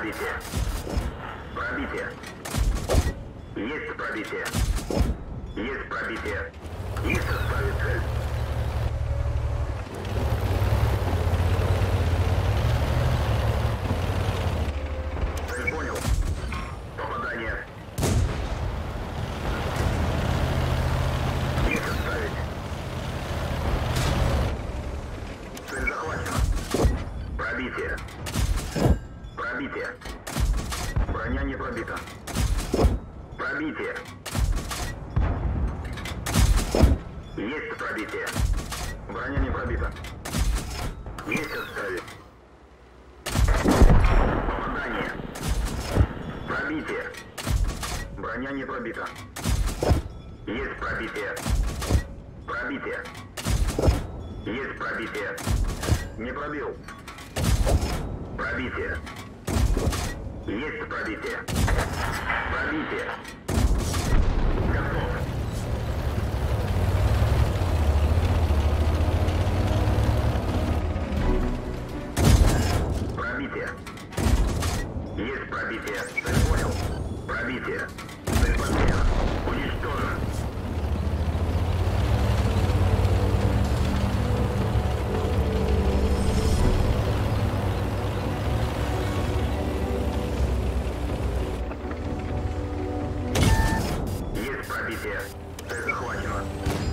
пробитие. Пробитие. Есть пробитие. Есть пробитие. Есть оставить цель. Цель понял. Попадание. Есть оставить. Цель захвачена. Пробитие. Пробитие. Броня не пробита. Пробитие. Есть пробитие. Броня не пробита. Есть отставить. Попадание. Пробитие. Броня не пробита. Есть пробитие. Пробитие. Есть пробитие. Не пробил. Пробитие. Есть пробитие. Пробитие. Готов. Пробитие. Есть пробитие. Цель понял. Пробитие. Цель потеряна. Уничтожен. Есть пробитие. Цель захвачена.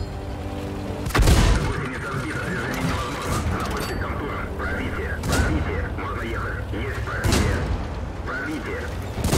Гусеница сбита. Движение невозможно. Наводчик контужен. Пробитие. Пробитие. Можно ехать. Есть пробитие. Пробитие.